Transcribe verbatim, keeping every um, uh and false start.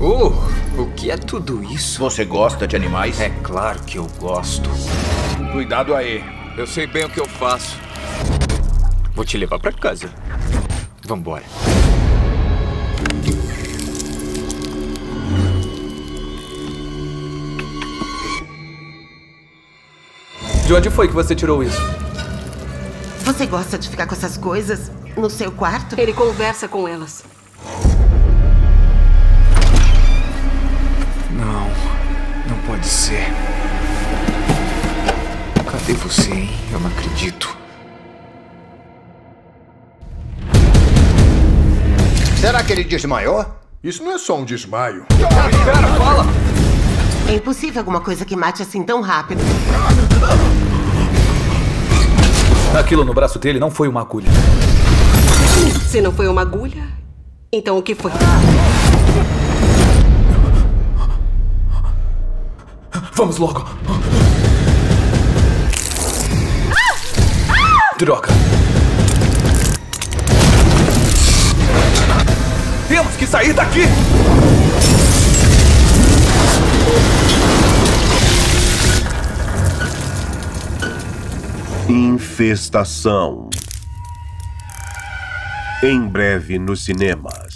Uh, o que é tudo isso? Você gosta de animais? É claro que eu gosto. Cuidado aí. Eu sei bem o que eu faço. Vou te levar pra casa. Vambora. De onde foi que você tirou isso? Você gosta de ficar com essas coisas no seu quarto? Ele conversa com elas. Não, não pode ser. Cadê você, hein? Eu não acredito. Será que ele desmaiou? Isso não é só um desmaio. Espera, fala! É impossível alguma coisa que mate assim tão rápido. Aquilo no braço dele não foi uma agulha. Se não foi uma agulha, então o que foi? Vamos logo. Droga. Temos que sair daqui! Infestação. Em breve nos cinemas.